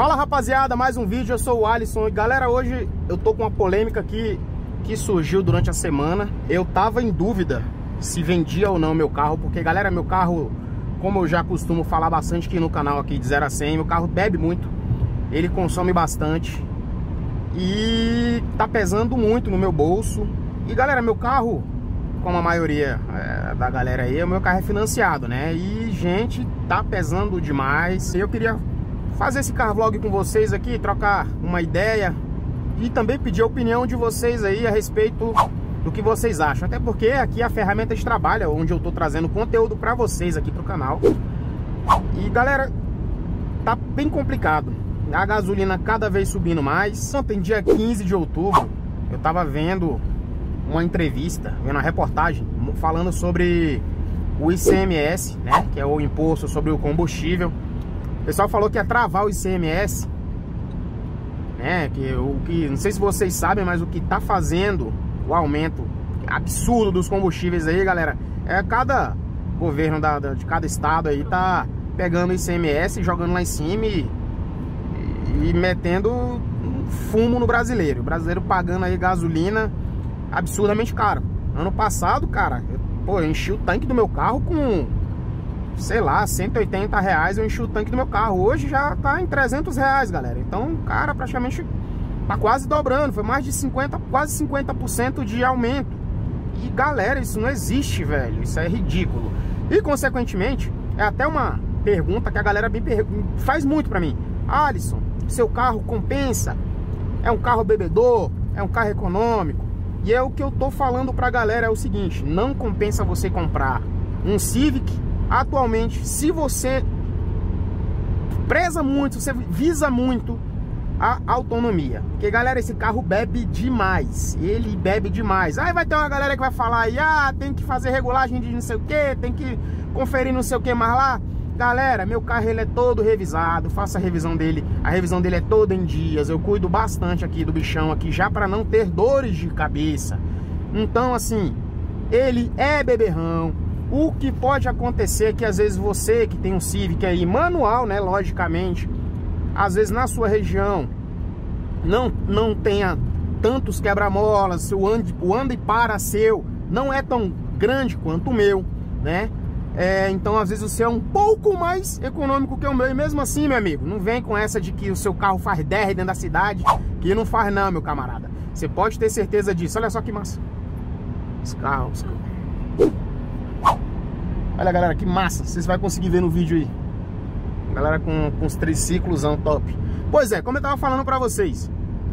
Fala rapaziada, mais um vídeo, eu sou o Alisson. E galera, hoje eu tô com uma polêmica aqui que surgiu durante a semana. Eu tava em dúvida se vendia ou não meu carro, porque galera, meu carro, como eu já costumo falar bastante aqui no canal aqui de 0 a 100, meu carro bebe muito, ele consome bastante e tá pesando muito no meu bolso. E galera, meu carro, como a maioria da galera aí, o meu carro é financiado, né? E gente, tá pesando demais. Eu queria fazer esse car vlog com vocês aqui, trocar uma ideia e também pedir a opinião de vocês aí a respeito do que vocês acham. Até porque aqui é a ferramenta de trabalho, onde eu tô trazendo conteúdo pra vocês aqui pro canal. E galera, tá bem complicado. A gasolina cada vez subindo mais. Ontem, dia 15 de outubro, eu tava vendo uma entrevista, vendo uma reportagem falando sobre o ICMS, né? Que é o imposto sobre o combustível. O pessoal falou que ia travar o ICMS, né? Que não sei se vocês sabem, mas o que tá fazendo o aumento absurdo dos combustíveis aí, galera, é cada governo de cada estado aí tá pegando o ICMS, jogando lá em cima e metendo fumo no brasileiro. O brasileiro pagando aí gasolina absurdamente caro. Ano passado, cara, eu enchi o tanque do meu carro com, sei lá, 180 reais eu enchi o tanque do meu carro. Hoje já tá em 300 reais, galera. Então, cara, praticamente tá quase dobrando. Foi mais de 50, quase 50% de aumento. E, galera, isso não existe, velho. Isso é ridículo. E, consequentemente, é até uma pergunta que a galera faz muito pra mim. Alisson, seu carro compensa? É um carro bebedor? É um carro econômico? E é o que eu tô falando pra galera, é o seguinte: não compensa você comprar um Civic atualmente, se você preza muito, você visa muito a autonomia. Porque, galera, esse carro bebe demais. Ele bebe demais. Aí vai ter uma galera que vai falar aí, tem que fazer regulagem de não sei o que, tem que conferir não sei o que mais lá. Galera, meu carro ele é todo revisado, faço a revisão dele. A revisão dele é toda em dias. Eu cuido bastante aqui do bichão aqui, já para não ter dores de cabeça. Então, assim, ele é beberrão. O que pode acontecer é que às vezes você que tem um Civic aí manual, né, logicamente, às vezes na sua região não tenha tantos quebra-molas, o anda e para seu não é tão grande quanto o meu, né? Então às vezes o seu é um pouco mais econômico que o meu. E mesmo assim, meu amigo, não vem com essa de que o seu carro faz 10 dentro da cidade, que não faz não, meu camarada. Você pode ter certeza disso. Olha só que massa esse carro. Olha, galera, que massa. Vocês vão conseguir ver no vídeo aí. Galera com os triciclos top. Pois é, como eu tava falando pra vocês,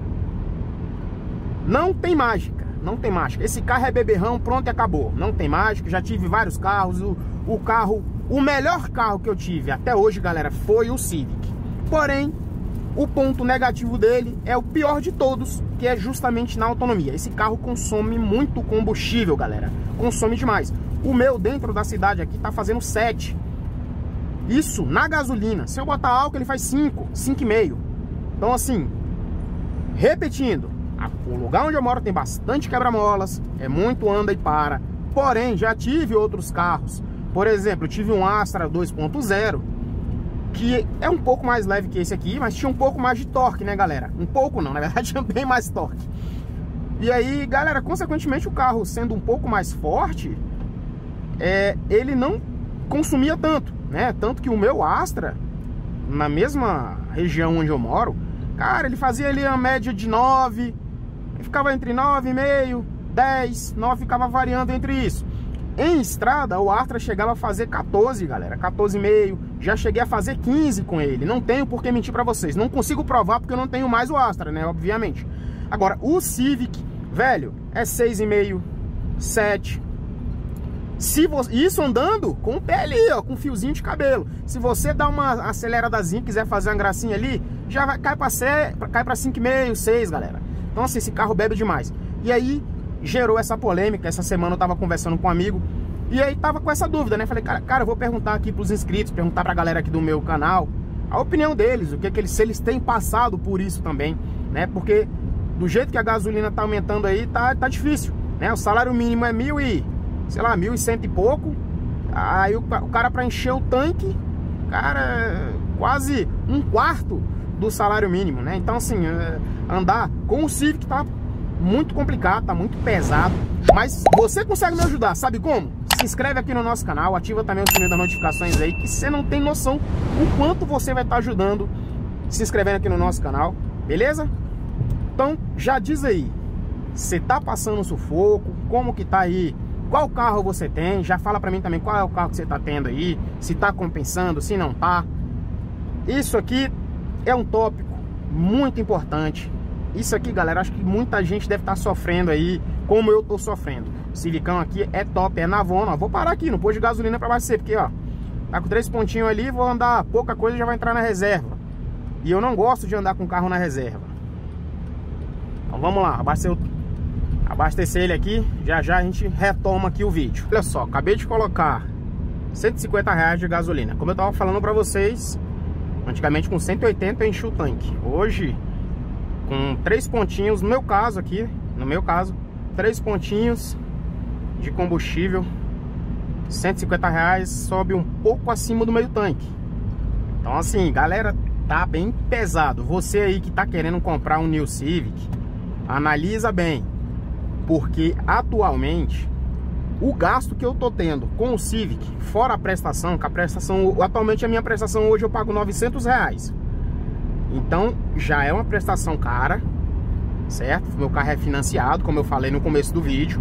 não tem mágica. Não tem mágica. Esse carro é beberrão, pronto e acabou. Não tem mágica. Já tive vários carros. O melhor carro que eu tive até hoje, galera, foi o Civic. Porém, o ponto negativo dele é o pior de todos, que é justamente na autonomia. Esse carro consome muito combustível, galera. Consome demais. O meu dentro da cidade aqui tá fazendo 7. Isso na gasolina. Se eu botar álcool, ele faz 5, 5,5. Então, assim, repetindo, o lugar onde eu moro tem bastante quebra-molas, é muito anda e para. Porém, já tive outros carros. Por exemplo, eu tive um Astra 2.0, que é um pouco mais leve que esse aqui, mas tinha um pouco mais de torque, né, galera? Um pouco não, na verdade tinha bem mais torque. E aí, galera, consequentemente o carro sendo um pouco mais forte, ele não consumia tanto, né? Tanto que o meu Astra, na mesma região onde eu moro, cara, ele fazia ali uma média de 9, ficava entre 9,5, 10, 9, ficava variando entre isso. Em estrada, o Astra chegava a fazer 14, galera, 14,5, já cheguei a fazer 15 com ele. Não tenho por que mentir pra vocês, não consigo provar porque eu não tenho mais o Astra, né, obviamente. Agora, o Civic, velho, é 6,5, 7. Isso andando com o pé ali, ó, com um fiozinho de cabelo. Se você dá uma aceleradazinha, quiser fazer uma gracinha ali, já cai pra 5,5, 6, galera. Então, assim, esse carro bebe demais. E aí, gerou essa polêmica. Essa semana eu tava conversando com um amigo e aí tava com essa dúvida, né? Falei, cara, eu vou perguntar aqui pros inscritos, perguntar pra galera aqui do meu canal a opinião deles, se eles têm passado por isso também, né? Porque do jeito que a gasolina tá aumentando aí, tá difícil, né? O salário mínimo é 1.100 e pouco. Aí o cara, pra encher o tanque, cara, quase um quarto do salário mínimo, né? Então assim, andar com o Civic tá muito complicado, tá muito pesado. Mas você consegue me ajudar, sabe como? Se inscreve aqui no nosso canal, ativa também o sininho das notificações aí, que você não tem noção o quanto você vai estar ajudando se inscrevendo aqui no nosso canal, beleza? Então já diz aí, você tá passando sufoco, como que tá aí, qual carro você tem, já fala pra mim também qual é o carro que você tá tendo aí, se tá compensando, se não tá. Isso aqui é um tópico muito importante. Isso aqui, galera, acho que muita gente deve estar sofrendo aí, como eu tô sofrendo. O Civicão aqui é top, é Navona. Vou parar aqui no posto de gasolina pra abastecer, porque ó, tá com 3 pontinhos ali, vou andar pouca coisa e já vai entrar na reserva. E eu não gosto de andar com o carro na reserva. Então vamos lá, abastecer ele aqui, já já a gente retoma aqui o vídeo. Olha só, acabei de colocar R$150 de gasolina. Como eu tava falando pra vocês, antigamente com 180 eu enchi o tanque. Hoje, com 3 pontinhos, no meu caso, 3 pontinhos de combustível, R$150, sobe um pouco acima do meio tanque. Então assim, galera, tá bem pesado. Você aí que tá querendo comprar um New Civic, analisa bem, porque atualmente o gasto que eu tô tendo com o Civic, fora a prestação, que a prestação, atualmente a minha prestação hoje eu pago R$900. Então já é uma prestação cara, certo? Meu carro é financiado, como eu falei no começo do vídeo.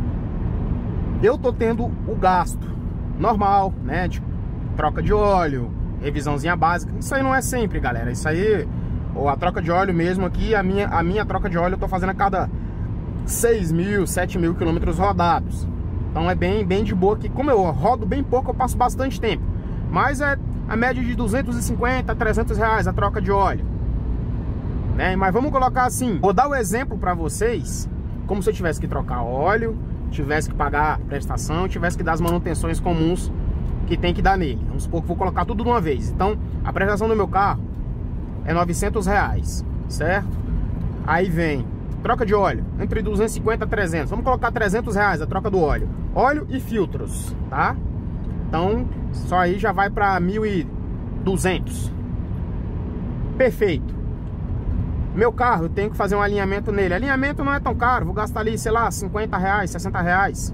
Eu tô tendo o gasto normal, né? De troca de óleo, revisãozinha básica. Isso aí não é sempre, galera. Isso aí, ou a troca de óleo mesmo aqui, a minha troca de óleo eu tô fazendo a cada 6.000, 7.000 quilômetros rodados. Então é bem de boa, que como eu rodo bem pouco, eu passo bastante tempo. Mas é a média de 250 a R$300 a troca de óleo, né? Mas vamos colocar assim, vou dar o exemplo para vocês, como se eu tivesse que trocar óleo, tivesse que pagar prestação, tivesse que dar as manutenções comuns que tem que dar nele. Vamos supor que vou colocar tudo de uma vez. Então a prestação do meu carro é R$900, certo? Aí vem troca de óleo, entre 250 a 300. Vamos colocar R$300 a troca do óleo. Óleo e filtros, tá? Então, só aí já vai para 1.200. Perfeito. Meu carro, eu tenho que fazer um alinhamento nele. Alinhamento não é tão caro, vou gastar ali, sei lá, R$50, R$60.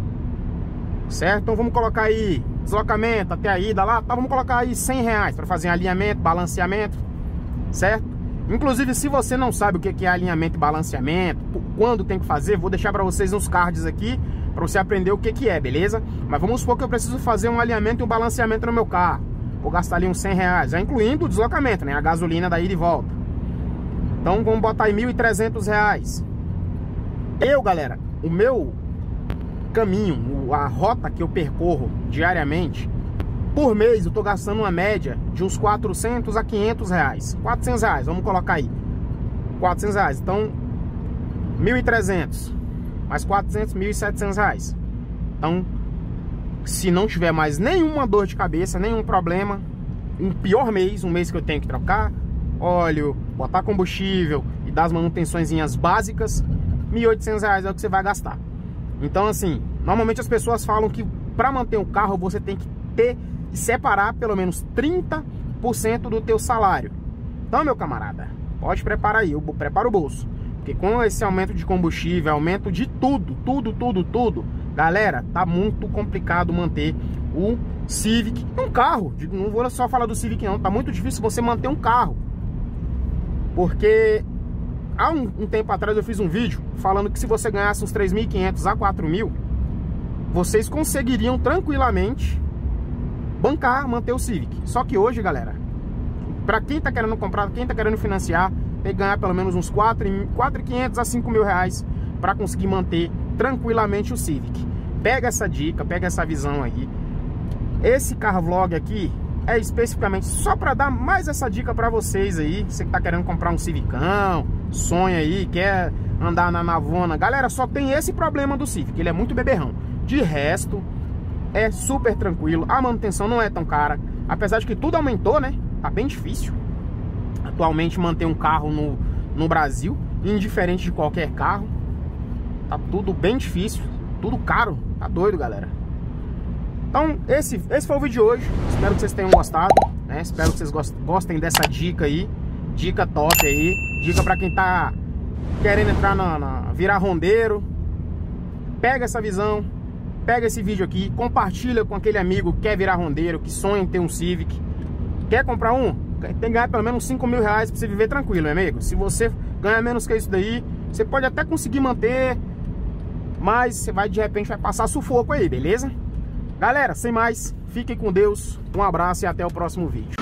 Certo? Então vamos colocar aí deslocamento até a ida lá, tá? Vamos colocar aí R$100 para fazer alinhamento, balanceamento, certo? Inclusive, se você não sabe o que é alinhamento e balanceamento, quando tem que fazer, vou deixar para vocês nos cards aqui, para você aprender o que é, beleza? Mas vamos supor que eu preciso fazer um alinhamento e um balanceamento no meu carro. Vou gastar ali uns R$100, já incluindo o deslocamento, né? A gasolina da ida e volta. Então vamos botar aí R$1.300. Eu, galera, o meu caminho, a rota que eu percorro diariamente, por mês eu tô gastando uma média de uns R$400 a R$500. R$400, vamos colocar aí R$400, então 1.300 mais 400, R$1.700. Então, se não tiver mais nenhuma dor de cabeça, nenhum problema, um pior mês, um mês que eu tenho que trocar óleo, botar combustível e dar as manutençõezinhas básicas, R$1.800 é o que você vai gastar. Então assim, normalmente as pessoas falam que para manter um carro você tem que separar pelo menos 30% do teu salário. Então, meu camarada, pode preparar aí, prepara o bolso, porque com esse aumento de combustível, aumento de tudo, galera, tá muito complicado manter o Civic, um carro. Não vou só falar do Civic não, tá muito difícil você manter um carro, porque há um tempo atrás eu fiz um vídeo falando que se você ganhasse uns 3.500 a 4.000, vocês conseguiriam tranquilamente manter o Civic. Só que hoje, galera, para quem tá querendo comprar, quem tá querendo financiar, tem que ganhar pelo menos uns 4.500 a 5.000 reais para conseguir manter tranquilamente o Civic. Pega essa dica, pega essa visão aí. Esse carro vlog aqui é especificamente só para dar mais essa dica para vocês aí. Você que tá querendo comprar um Civicão, sonha aí, quer andar na Navona. Galera, só tem esse problema do Civic, ele é muito beberrão. De resto, é super tranquilo, a manutenção não é tão cara. Apesar de que tudo aumentou, né? Tá bem difícil atualmente manter um carro no Brasil, indiferente de qualquer carro. Tá tudo bem difícil, tudo caro, tá doido, galera. Então, esse foi o vídeo de hoje. Espero que vocês tenham gostado, né? Espero que vocês gostem dessa dica aí. Dica top aí. Dica pra quem tá querendo entrar virar rondeiro. Pega essa visão, pega esse vídeo aqui, compartilha com aquele amigo que quer virar rondeiro, que sonha em ter um Civic. Quer comprar um? Tem que ganhar pelo menos 5 mil reais pra você viver tranquilo, meu amigo. Se você ganhar menos que isso daí, você pode até conseguir manter, mas você vai, de repente, vai passar sufoco aí, beleza? Galera, sem mais, fiquem com Deus, um abraço e até o próximo vídeo.